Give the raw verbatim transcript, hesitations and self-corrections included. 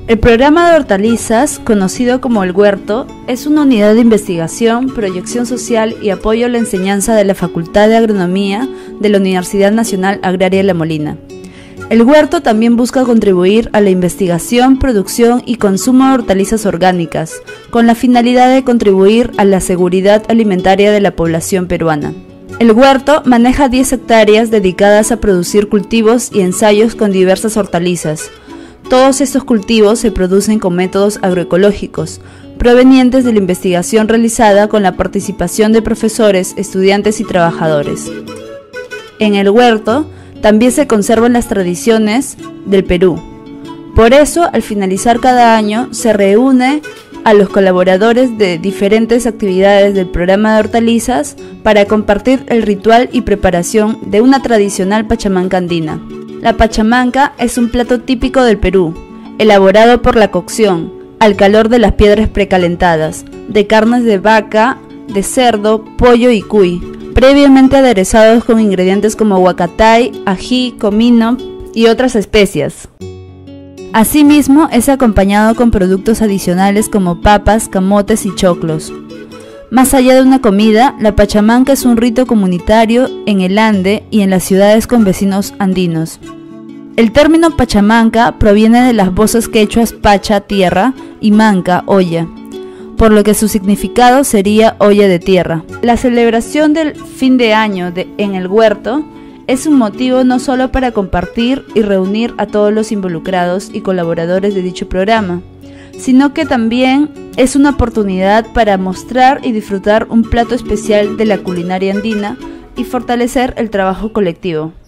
El programa de hortalizas, conocido como El Huerto, es una unidad de investigación, proyección social y apoyo a la enseñanza de la Facultad de Agronomía de la Universidad Nacional Agraria de La Molina. El Huerto también busca contribuir a la investigación, producción y consumo de hortalizas orgánicas, con la finalidad de contribuir a la seguridad alimentaria de la población peruana. El Huerto maneja diez hectáreas dedicadas a producir cultivos y ensayos con diversas hortalizas. Todos estos cultivos se producen con métodos agroecológicos, provenientes de la investigación realizada con la participación de profesores, estudiantes y trabajadores. En el huerto también se conservan las tradiciones del Perú. Por eso, al finalizar cada año, se reúne a los colaboradores de diferentes actividades del programa de hortalizas para compartir el ritual y preparación de una tradicional pachamanca andina. La pachamanca es un plato típico del Perú, elaborado por la cocción, al calor de las piedras precalentadas, de carnes de vaca, de cerdo, pollo y cuy, previamente aderezados con ingredientes como huacatay, ají, comino y otras especias. Asimismo, es acompañado con productos adicionales como papas, camotes y choclos. Más allá de una comida, la pachamanca es un rito comunitario en el Ande y en las ciudades con vecinos andinos. El término pachamanca proviene de las voces quechuas pacha, tierra, y manca, olla, por lo que su significado sería olla de tierra. La celebración del fin de año de, en el huerto es un motivo no solo para compartir y reunir a todos los involucrados y colaboradores de dicho programa, sino que también es una oportunidad para mostrar y disfrutar un plato especial de la culinaria andina y fortalecer el trabajo colectivo.